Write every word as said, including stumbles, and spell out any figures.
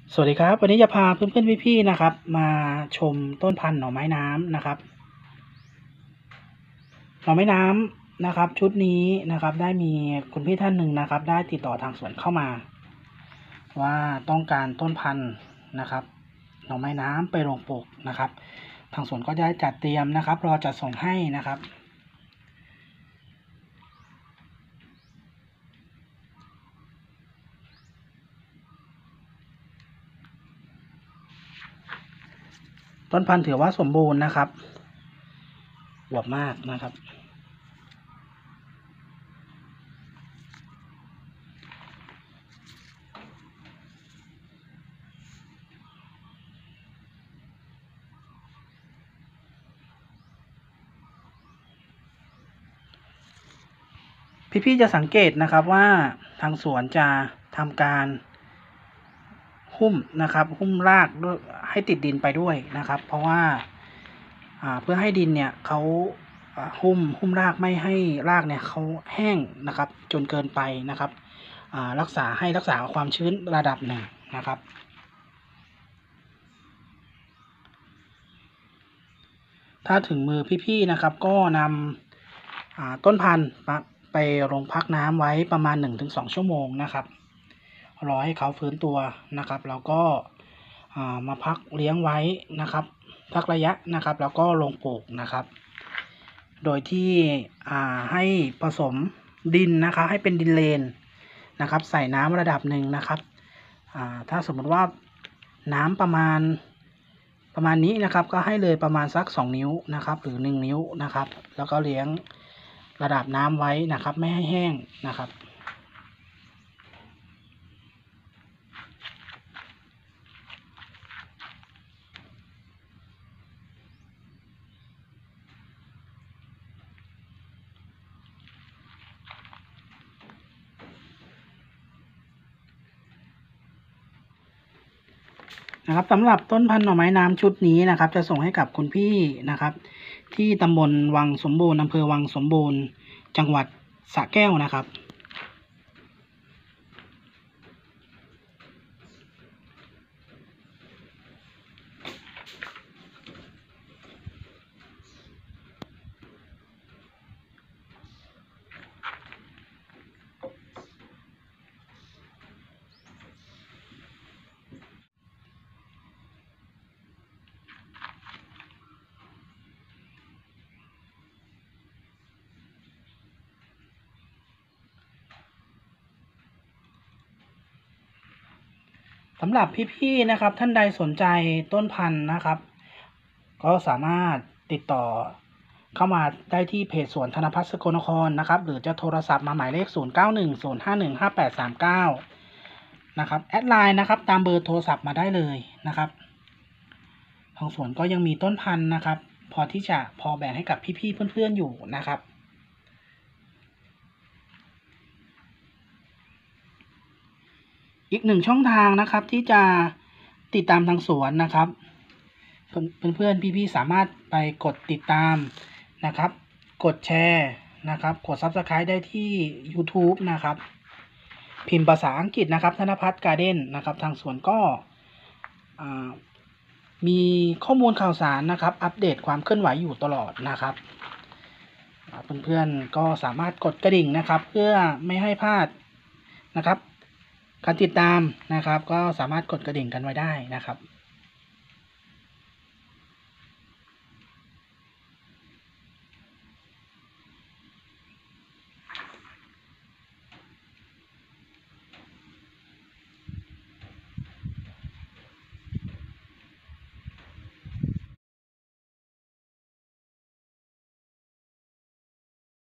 สวัสดีครับวันนี้จะพาเพื่อนๆพี่ๆนะครับมาชมต้นพันธุ์หน่อไม้น้ำนะครับหน่อไม้น้ำนะครับชุดนี้นะครับได้มีคุณพี่ท่านหนึ่งนะครับได้ติดต่อทางสวนเข้ามาว่าต้องการต้นพันธุ์นะครับหน่อไม้น้ำไปลงปลูกนะครับทางสวนก็ได้จัดเตรียมนะครับรอจัดส่งให้นะครับต้นพันธุ์ถือว่าสมบูรณ์นะครับอวบมากนะครับพี่ๆจะสังเกตนะครับว่าทางสวนจะทำการหุ้มนะครับหุ้มรากด้วยให้ติดดินไปด้วยนะครับเพราะว่าเพื่อให้ดินเนี่ยเขาหุ้มหุ้มรากไม่ให้รากเนี่ยเขาแห้งนะครับจนเกินไปนะครับรักษาให้รักษาความชื้นระดับหนึ่งนะครับถ้าถึงมือพี่ๆนะครับก็นำต้นพันธุ์ไปลงพักน้ำไว้ประมาณ หนึ่งถึงสอง ชั่วโมงนะครับรอให้เขาฟื้นตัวนะครับแล้วก็มาพักเลี้ยงไว้นะครับพักระยะนะครับแล้วก็ลงปลูกนะครับโดยที่ให้ผสมดินนะคะให้เป็นดินเลนนะครับใส่น้ำระดับหนึ่งนะครับถ้าสมมติว่าน้ำประมาณประมาณนี้นะครับก็ให้เลยประมาณสักสองนิ้วนะครับหรือหนึ่งนิ้วนะครับแล้วก็เลี้ยงระดับน้ำไว้นะครับไม่ให้แห้งนะครับนะครับสำหรับต้นพันธุ์หน่อไม้น้ำชุดนี้นะครับจะส่งให้กับคุณพี่นะครับที่ตำบลวังสมบูรณ์อำเภอวังสมบูรณ์จังหวัดสระแก้วนะครับสำหรับพี่ๆนะครับท่านใดสนใจต้นพันธุ์นะครับก็สามารถติดต่อเข้ามาได้ที่เพจสวนธนพัฒน์สกลนครนะครับหรือจะโทรศัพท์มาหมายเลขศูนย์ เก้า หนึ่ง ศูนย์ ห้า หนึ่ง ห้า แปด สาม เก้านะครับแอดไลน์นะครับตามเบอร์โทรศัพท์มาได้เลยนะครับทางสวนก็ยังมีต้นพันธุ์นะครับพอที่จะพอแบ่งให้กับพี่ๆเพื่อนๆอยู่นะครับอีกหนึ่งช่องทางนะครับที่จะติดตามทางสวนนะครับเพื่อนๆพี่ๆสามารถไปกดติดตามนะครับกดแชร์นะครับกด ซับสไครบ์ ได้ที่ ยูทูบ นะครับพิมพ์ภาษาอังกฤษนะครับธนพัฒน์การ์เด้นนะครับทางสวนก็มีข้อมูลข่าวสารนะครับอัปเดตความเคลื่อนไหวอยู่ตลอดนะครับเพื่อนๆก็สามารถกดกระดิ่งนะครับเพื่อไม่ให้พลาดนะครับการติดตามนะครับก็สามารถกดกระดิ่งกันไว้ได้นะครับ